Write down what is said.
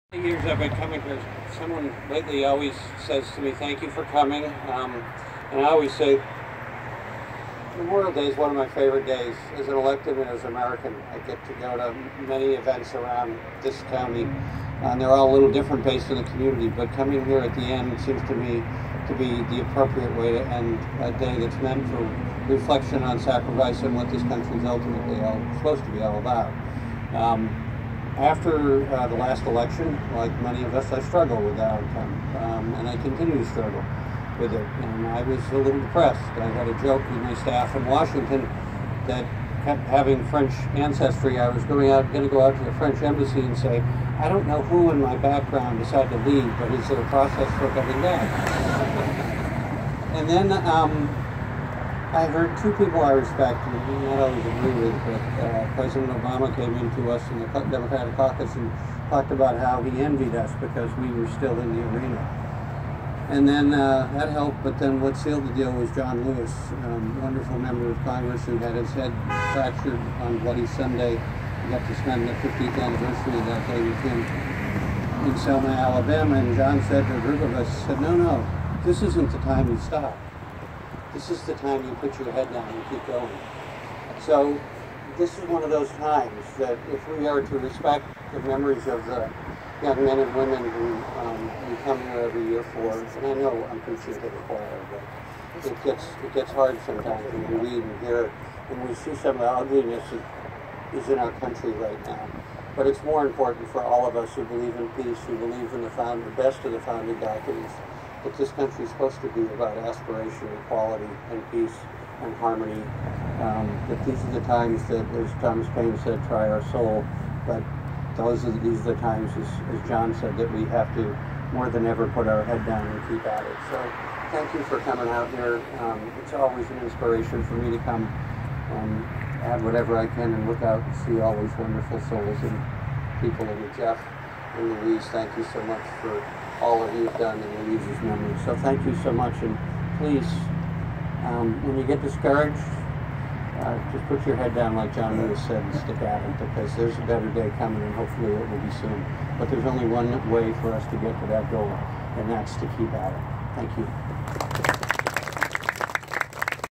Years I've been coming here, someone lately always says to me, thank you for coming. And I always say, Memorial Day is one of my favorite days. As an elected and as an American, I get to go to many events around this county. And they're all a little different based on the community, but coming here at the end seems to me to be the appropriate way to end a day that's meant for reflection on sacrifice and what this country is ultimately supposed to be all about. After the last election, like many of us, I struggled with the outcome, and I continue to struggle with it. And I was a little depressed. I had a joke with my staff in Washington that, having French ancestry, I was going to go out to the French embassy and say, I don't know who in my background decided to leave, but is there a process for coming back? And then I heard two people I respect, and do not always agree with, but President Obama came into us in the Democratic caucus and talked about how he envied us because we were still in the arena. And then that helped, but then what sealed the deal was John Lewis, wonderful member of Congress who had his head fractured on Bloody Sunday. We got to spend the 50th anniversary of that day with him in Selma, Alabama, and John said to a group of us, no, this isn't the time you stop. This is the time you put your head down and keep going. So this is one of those times that if we are to respect the memories of the young men and women who we come here every year for, and I know I'm preaching to the choir, but it gets hard sometimes when we read and hear and we see some of the ugliness that is in our country right now. But it's more important for all of us who believe in peace, who believe in the best of the founding documents, that this country is supposed to be about aspiration, equality, and peace and harmony. That these are the times that, as Thomas Paine said, try our soul. But these are the times, as John said, that we have to more than ever put our head down and keep at it. So thank you for coming out here. It's always an inspiration for me to come and add whatever I can and look out and see all these wonderful souls and people. And Jeff and Louise, thank you so much for all that you've done in Louise's memory. So thank you so much, and please, when you get discouraged, just put your head down like John Lewis said and stick at it, because there's a better day coming, and hopefully it will be soon. But there's only one way for us to get to that goal, and that's to keep at it. Thank you.